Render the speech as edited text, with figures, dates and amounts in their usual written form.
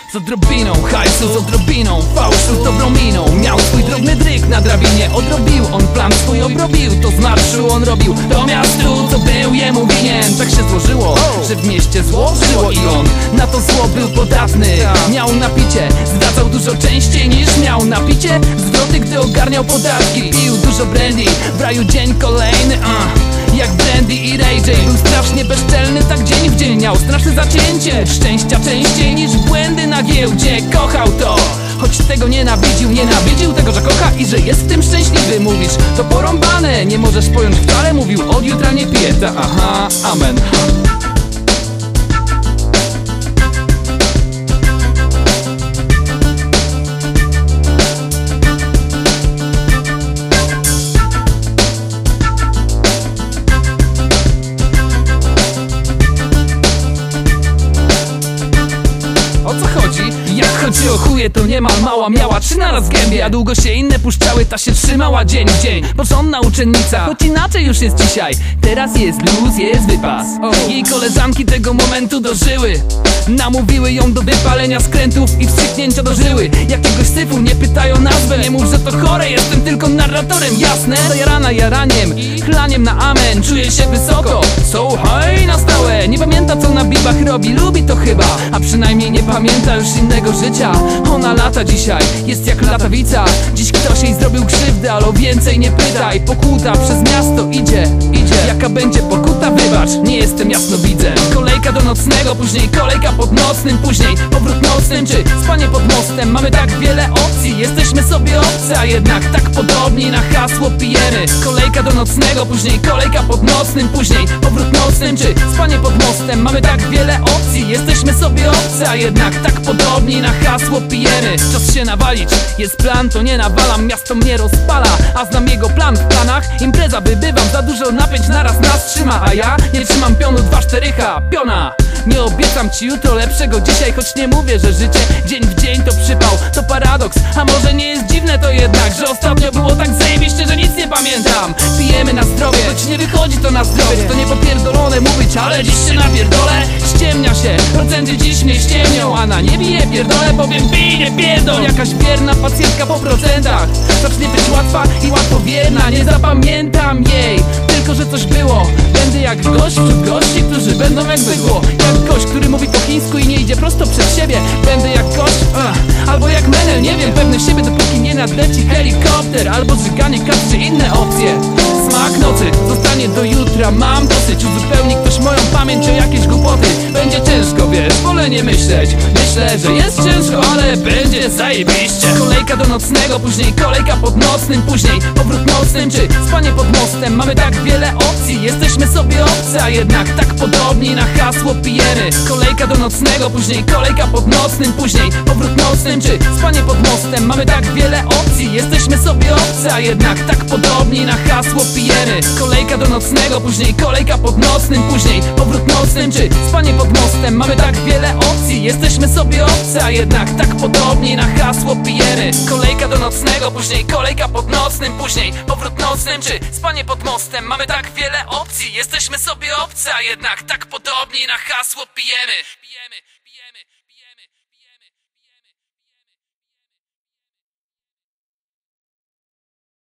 Z odrobiną hajsu, z odrobiną fałszu, z dobrą miną. Miał swój drobny dryk na drabinie. Odrobił on plan swój, obrobił. To z marszu on robił do miastu, co był jemu winien. Tak się złożyło, że w mieście zło żyło i on na to zło był podatny. Miał napicie, zwracał dużo częściej niż miał napicie. Zwroty, gdy ogarniał podatki. Pił dużo brandy, w raju dzień kolejny, jak Brandy i Ray J. Był strasznie bezczelny, tak dzień w dzień miał straszne zacięcie szczęścia częściej niż błędy na giełdzie. Kochał to, choć tego nienawidził. Nienawidził tego, że kocha i że jest w tym szczęśliwy. Mówisz, to porąbane, nie możesz pojąć wcale. Mówił, od jutra nie piję, aha, amen. Chodzi o chuje, to niemal mała miała 3 naraz gębie, a długo się inne puszczały, ta się trzymała dzień w dzień. Porządna uczennica, choć inaczej już jest dzisiaj. Teraz jest luz, jest wypas. Jej koleżanki tego momentu dożyły. Namówiły ją do wypalenia skrętów i wstrzyknięcia do żyły. Jakiegoś syfu, nie pytają nazwę. Nie mów, że to chore, jestem tylko narratorem, jasne? Zajarana jaraniem i chlaniem na amen. Czuje się wysoko, so high na stałe. Nie pamięta, co na bibach robi, lubi to chyba, a przynajmniej nie pamięta już innego życia. Ona lata dzisiaj, jest jak latawica. Dziś ktoś jej zrobił krzywdę, ale o więcej nie pytaj. Pokuta przez miasto idzie. Jaka będzie pokuta? Wybacz, nie jestem jasnowidzem. Kolejka do nocnego, później kolejka pod nocnym, później powrót nocnym czy spanie pod mostem. Mamy tak wiele opcji, jesteśmy sobie obcy, a jednak tak podobni na hasło pijemy. Kolejka do nocnego, później kolejka pod nocnym, później powrót nocnym czy spanie pod mostem. Mamy tak wiele opcji, jesteśmy sobie obcy, a jednak tak podobni na hasło pijemy. Czas się nawalić, jest plan, to nie nawalam. Miasto mnie rozpala, a znam jego plan. W planach impreza wybywam, za dużo napięć naraz nas trzyma, a ja nie trzymam pionu 2-4H, piona. Nie obiecam ci jutro lepszego dzisiaj, choć nie mówię, że życie dzień w dzień to przypał. To paradoks, a może nie jest dziwne to jednak, że ostatnio było tak zajebiście, że nic nie pamiętam. Pijemy na zdrowie, choć nie wychodzi to na zdrowie. To nie popierdolone mówić, ale dziś się napierdolę. Ściemnia się, procenty dziś mnie ściemnią, a na nie bije pierdolę, powiem bij, nie pierdol. Jakaś wierna pacjentka po procentach zacznie być łatwa i łatwowierna. Nie zapamiętam jej, tylko że coś było. Będę jak gość wśród gości, którzy będą jak bydło. Jak gość, który mówi po chińsku i nie idzie prosto przed siebie. Będę jak gość, albo jak menel, nie wiem, pewny siebie, dopóki nie nadleci helikopter albo zżyganie kat czy inne opcje. Smak nocy zostanie do jutra, mam dosyć. Uzupełni ktoś moją pamięć o jakieś głupoty. Będzie ciężko, wiesz, wolę nie myśleć. Myślę, że jest ciężko, ale będzie zajebiście. Kolejka do nocnego, później kolejka pod nocnym, później powrót nocnym czy spanie pod mostem. Mamy tak wiele opcji, jesteśmy sobie obcy, a jednak tak podobni na hasło pijemy. Kolejka do nocnego, później kolejka pod nocnym, później powrót nocnym czy spanie pod mostem. Mamy tak wiele opcji, jesteśmy sobie obcy, a jednak tak podobni na hasło pijemy. Kolejka do nocnego, później kolejka pod nocnym, później powrót nocnym czy spanie pod mostem. Mamy tak wiele opcji, jesteśmy sobie obcy, a jednak tak podobni na hasło pijemy. Kolejka do nocnego, później kolejka pod nocnym, później powrót nocnym czy spanie pod mostem. Mamy tak wiele opcji, jesteśmy sobie obcy, a jednak tak podobni na hasło pijemy.